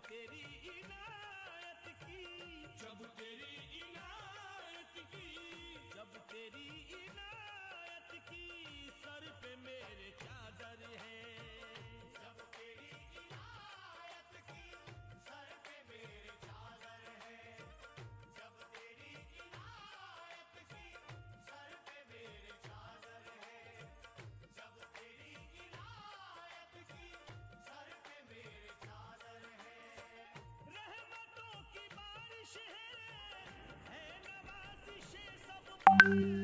तेरी इनायत की, जब तेरी इनायत की, जब तेरी इनायत की सर पे मेरे चादर है, जब तेरी इनायत की सर पे मेरे चादर है, जब तेरी इनायत की सर पे मेरे चादर है, जब तेरी इनायत की सर पे मेरे चादर है। रहमतों की बारिश है नवाज़िशें सब पर।